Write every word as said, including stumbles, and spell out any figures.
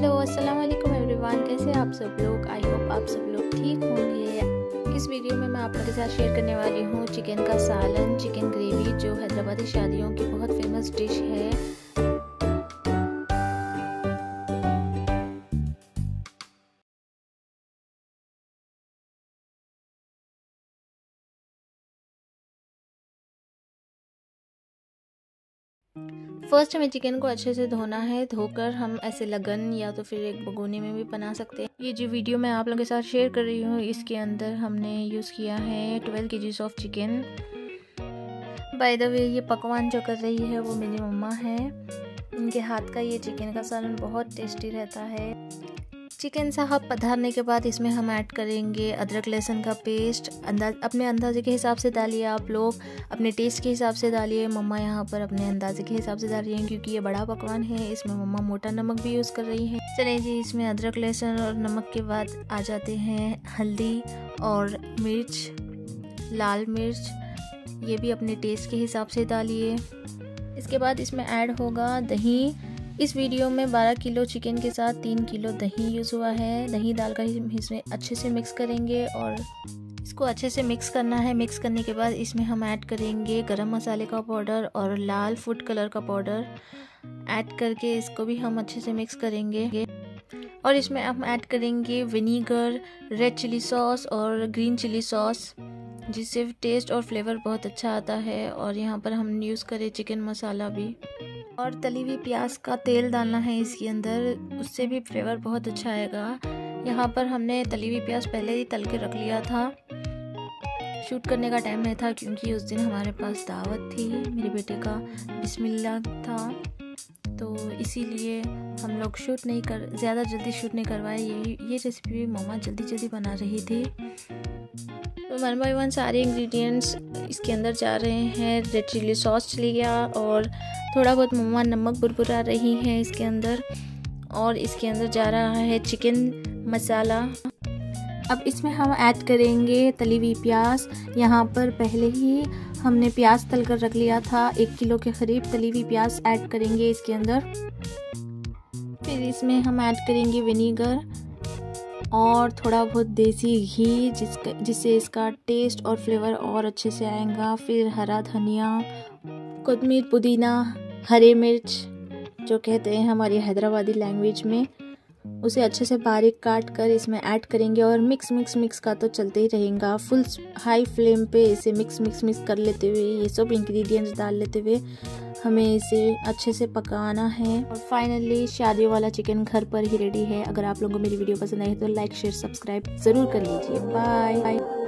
Hello अस्सलाम वालेकुम everyone, कैसे हैं आप सब लोग। आई होप आप सब लोग ठीक होंगे। इस वीडियो में मैं आप लोगों के साथ शेयर करने वाली हूँ चिकन का सालन, चिकन ग्रेवी, जो हैदराबादी शादियों की बहुत फेमस डिश है। फर्स्ट हमें चिकन को अच्छे से धोना है। धोकर हम ऐसे लगन या तो फिर एक भगोने में भी बना सकते हैं। ये जो वीडियो मैं आप लोगों के साथ शेयर कर रही हूँ, इसके अंदर हमने यूज़ किया है twelve kgs of chicken. By the way, ये पकवान जो कर रही है वो मेरी मम्मा है। इनके हाथ का ये चिकन का सालन बहुत टेस्टी रहता है। चिकन साहब पधारने के बाद इसमें हम ऐड करेंगे अदरक लहसुन का पेस्ट। अंदाज अपने अंदाजे के हिसाब से डालिए, आप लोग अपने टेस्ट के हिसाब से डालिए। मम्मा यहाँ पर अपने अंदाजे के हिसाब से डाल रही हैं क्योंकि ये बड़ा पकवान है। इसमें मम्मा मोटा नमक भी यूज़ कर रही हैं। चलिए जी, इसमें अदरक लहसुन और नमक के बाद आ जाते हैं हल्दी और मिर्च, लाल मिर्च, ये भी अपने टेस्ट के हिसाब से डालिए। इसके बाद इसमें ऐड होगा दही। इस वीडियो में बारह किलो चिकन के साथ तीन किलो दही यूज़ हुआ है। दही डालकर इसमें अच्छे से मिक्स करेंगे और इसको अच्छे से मिक्स करना है। मिक्स करने के बाद इसमें हम ऐड करेंगे गरम मसाले का पाउडर और लाल फूड कलर का पाउडर ऐड करके इसको भी हम अच्छे से मिक्स करेंगे। और इसमें हम ऐड करेंगे विनीगर, रेड चिली सॉस और ग्रीन चिली सॉस, जिससे टेस्ट और फ्लेवर बहुत अच्छा आता है। और यहाँ पर हम यूज़ करें चिकन मसाला भी, और तली हुई प्याज का तेल डालना है इसके अंदर, उससे भी फ्लेवर बहुत अच्छा आएगा। यहाँ पर हमने तली हुई प्याज पहले ही तल के रख लिया था। शूट करने का टाइम नहीं था क्योंकि उस दिन हमारे पास दावत थी, मेरे बेटे का बिस्मिल्लाह था, तो इसीलिए हम लोग शूट नहीं कर ज़्यादा जल्दी शूट नहीं करवाए। ये ये रेसिपी मम्मा जल्दी जल्दी बना रही थी। तो वन बाई वन सारे इंग्रेडिएंट्स इसके अंदर जा रहे हैं। रेड चिली सॉस चली गया और थोड़ा बहुत मम्मा नमक बुरबुरा रही हैं इसके अंदर, और इसके अंदर जा रहा है चिकन मसाला। अब इसमें हम ऐड करेंगे तली हुई प्याज। यहाँ पर पहले ही हमने प्याज तल कर रख लिया था। एक किलो के करीब तली हुई प्याज ऐड करेंगे इसके अंदर। फिर इसमें हम ऐड करेंगे विनीगर और थोड़ा बहुत देसी घी, जिसका जिससे इसका टेस्ट और फ्लेवर और अच्छे से आएगा। फिर हरा धनिया, कोतमीर, पुदीना, हरे मिर्च जो कहते हैं हमारी हैदराबादी लैंग्वेज में, उसे अच्छे से बारीक काट कर इसमें ऐड करेंगे। और मिक्स मिक्स मिक्स का तो चलते ही रहेगा। फुल हाई फ्लेम पे इसे मिक्स मिक्स मिक्स कर लेते हुए, ये सब इंग्रेडिएंट्स डाल लेते हुए हमें इसे अच्छे से पकाना है। और फाइनली शादी वाला चिकन घर पर ही रेडी है। अगर आप लोगों को मेरी वीडियो पसंद आई तो लाइक, शेयर, सब्सक्राइब ज़रूर कर लीजिए। Bye bye.